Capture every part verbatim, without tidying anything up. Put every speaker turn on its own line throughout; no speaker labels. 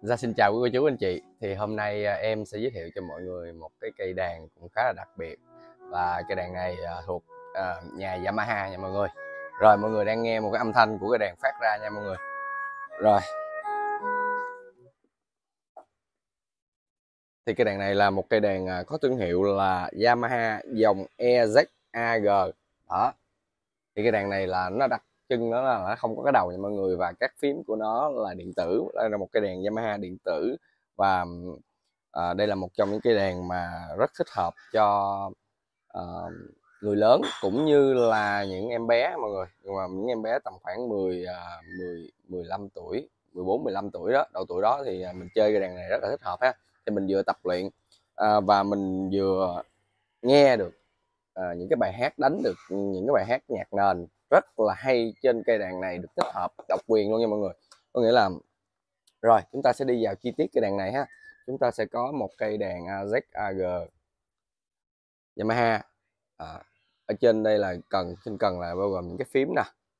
Dạ, xin chào quý cô chú anh chị. Thì hôm nay à, em sẽ giới thiệu cho mọi người một cái cây đàn cũng khá là đặc biệt. Và cây đàn này à, thuộc à, nhà Yamaha nha mọi người. Rồi mọi người đang nghe một cái âm thanh của cây đàn phát ra nha mọi người. Rồi. Thì cây đàn này là một cây đàn à, có thương hiệu là Yamaha dòng e zét a giê. Đó. Thì cây đàn này là nó đặc trưng nó là nó không có cái đầu nha mọi người, và các phím của nó là điện tử. Đây là một cây đàn Yamaha điện tử, và à, đây là một trong những cây đàn mà rất thích hợp cho à, người lớn cũng như là những em bé mọi người. Nhưng mà những em bé tầm khoảng mười, mười, mười lăm tuổi, mười bốn, mười lăm tuổi đó, độ tuổi đó thì mình chơi cây đàn này rất là thích hợp ha. Thì mình vừa tập luyện à, và mình vừa nghe được à, những cái bài hát, đánh được những cái bài hát nhạc nền rất là hay trên cây đàn này, được tích hợp độc quyền luôn nha mọi người. Có nghĩa là rồi chúng ta sẽ đi vào chi tiết cây đàn này ha. Chúng ta sẽ có một cây đàn e zét a giê Yamaha. À, ở trên đây là cần trên cần là bao gồm những cái phím nè,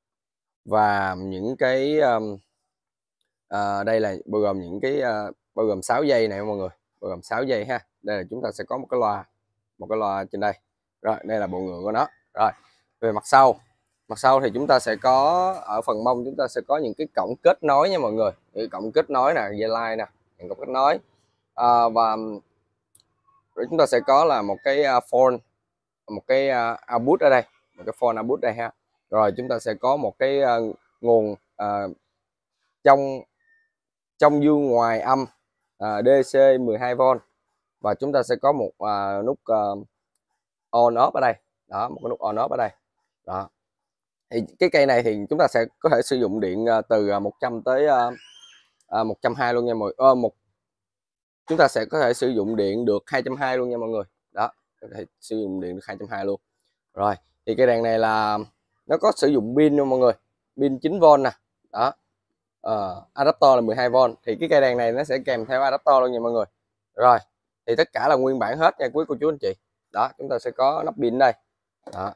và những cái um, à, đây là bao gồm những cái uh, bao gồm sáu dây này mọi người, bao gồm sáu dây ha. Đây là chúng ta sẽ có một cái loa, một cái loa trên đây. Rồi đây là bộ ngựa của nó. Rồi về mặt sau, mặt sau thì chúng ta sẽ có ở phần mông, chúng ta sẽ có những cái cổng kết nối nha mọi người. Những cổng kết nối nè, dây line nè, những cổng kết nối à, và rồi chúng ta sẽ có là một cái uh, phone, một cái uh, output ở đây, một cái phone output đây ha. Rồi chúng ta sẽ có một cái uh, nguồn uh, trong trong dương ngoài âm uh, đê xê mười hai vôn, và chúng ta sẽ có một uh, nút uh, on off ở đây đó, một cái nút on off ở đây đó. Thì cái cây này thì chúng ta sẽ có thể sử dụng điện uh, từ một trăm tới uh, uh, một trăm hai mươi luôn nha mọi người. Uh, một chúng ta sẽ có thể sử dụng điện được hai trăm hai mươi luôn nha mọi người. Đó, có thể sử dụng điện được hai trăm hai mươi luôn. Rồi thì cây đàn này là nó có sử dụng pin luôn mọi người, pin chín vôn nè đó. Uh, adapter là mười hai vôn, thì cái cây đàn này nó sẽ kèm theo adapter luôn nha mọi người. Rồi thì tất cả là nguyên bản hết nha quý cô chú anh chị. Đó, chúng ta sẽ có nắp pin đây đó.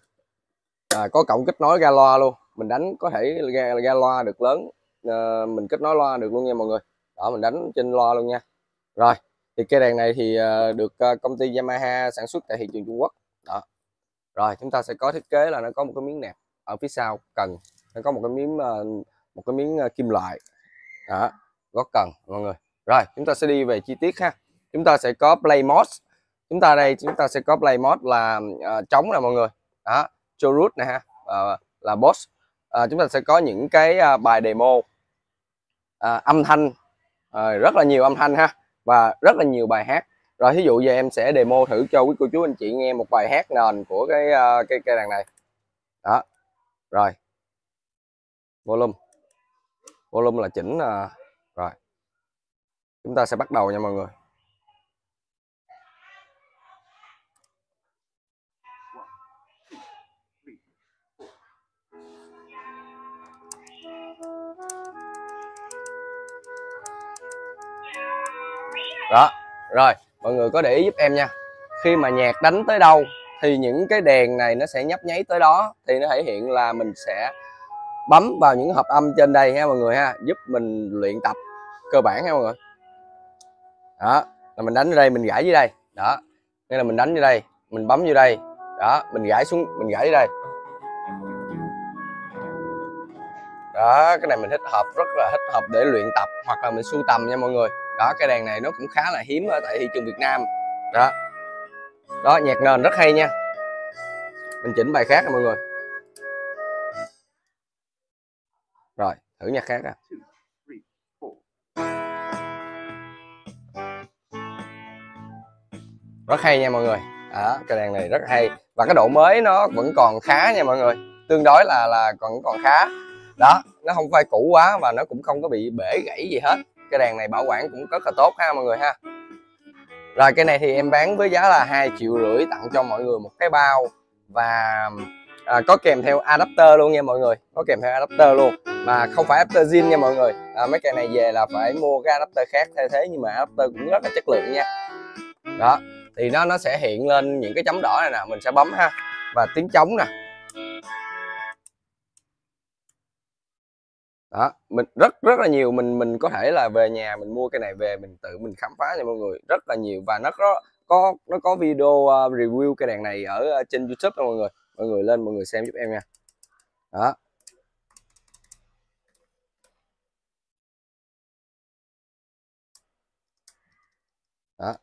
À, có cổng kết nối ra loa luôn, mình đánh có thể ra, ra loa được lớn, à, mình kết nối loa được luôn nha mọi người. Đó, mình đánh trên loa luôn nha. Rồi thì cây đàn này thì uh, được uh, công ty Yamaha sản xuất tại thị trường Trung Quốc đó. Rồi chúng ta sẽ có thiết kế là nó có một cái miếng nẹp ở phía sau cần, nó có một cái miếng uh, một cái miếng uh, kim loại đó, gót cần mọi người. Rồi chúng ta sẽ đi về chi tiết ha. Chúng ta sẽ có play mode. Chúng ta đây chúng ta sẽ có play mode là uh, trống nè mọi người đó, chorus nè ha, uh, là boss. Uh, chúng ta sẽ có những cái uh, bài demo, uh, âm thanh, uh, rất là nhiều âm thanh ha, và rất là nhiều bài hát. Rồi ví dụ giờ em sẽ demo thử cho quý cô chú anh chị nghe một bài hát nền của cái uh, cái cây đàn này đó. Rồi volume, volume là chỉnh. Uh, rồi chúng ta sẽ bắt đầu nha mọi người. Đó, rồi mọi người có để ý giúp em nha. Khi mà nhạc đánh tới đâu thì những cái đèn này nó sẽ nhấp nháy tới đó, thì nó thể hiện là mình sẽ bấm vào những hợp âm trên đây ha mọi người ha, giúp mình luyện tập cơ bản ha mọi người. Đó, là mình đánh ở đây, mình gãi dưới đây. Đó, đây là mình đánh vô đây, mình bấm vô đây. Đó, mình gãi xuống, mình gãi dưới đây. Đó, cái này mình thích hợp, rất là thích hợp để luyện tập hoặc là mình sưu tầm nha mọi người. Đó, cái đàn này nó cũng khá là hiếm ở tại thị trường Việt Nam. Đó. Đó, nhạc nền rất hay nha. Mình chỉnh bài khác nè mọi người. Rồi, thử nhạc khác nè. Rất hay nha mọi người. Đó, cái đàn này rất hay, và cái độ mới nó vẫn còn khá nha mọi người. Tương đối là là còn còn khá. Đó, nó không phải cũ quá và nó cũng không có bị bể gãy gì hết. Cái đàn này bảo quản cũng rất là tốt ha mọi người ha. Rồi cái này thì em bán với giá là hai triệu rưỡi, tặng cho mọi người một cái bao, và à, có kèm theo adapter luôn nha mọi người, có kèm theo adapter luôn, mà không phải adapter zin nha mọi người. À, mấy cây này về là phải mua cái adapter khác thay thế, nhưng mà adapter cũng rất là chất lượng nha. Đó, thì nó nó sẽ hiện lên những cái chấm đỏ này nè, mình sẽ bấm ha, và tiếng trống nè. Đó, mình rất rất là nhiều, mình mình có thể là về nhà mình mua cái này về mình tự mình khám phá nha mọi người, rất là nhiều. Và nó có có nó có video uh, review cái đèn này ở uh, trên YouTube đó mọi người, mọi người lên mọi người xem giúp em nha. Đó, đó,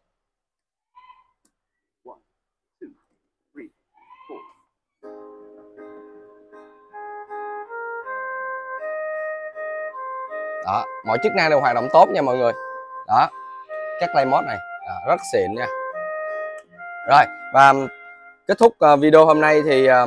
đó, mọi chức năng đều hoạt động tốt nha mọi người. Đó, các play mode này đó, rất xịn nha. Rồi, và kết thúc uh, video hôm nay thì uh,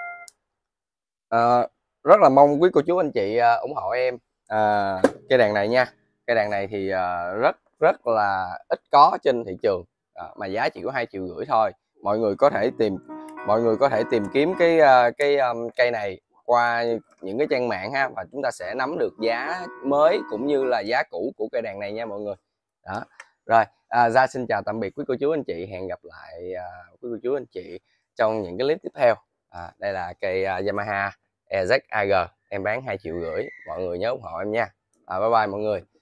uh, rất là mong quý cô chú anh chị uh, ủng hộ em uh, cái đèn này nha. Cái đèn này thì uh, rất rất là ít có trên thị trường, uh, mà giá chỉ có hai triệu rưỡi thôi. Mọi người có thể tìm mọi người có thể tìm kiếm cái uh, cái um, cây này qua những cái trang mạng ha, và chúng ta sẽ nắm được giá mới cũng như là giá cũ của cây đèn này nha mọi người. Đó. Rồi, à, Gia xin chào tạm biệt quý cô chú anh chị, hẹn gặp lại à, quý cô chú anh chị trong những cái clip tiếp theo. À, đây là cây uh, Yamaha e zét a giê, em bán hai triệu rưỡi, mọi người nhớ ủng hộ em nha. À, bye bye mọi người.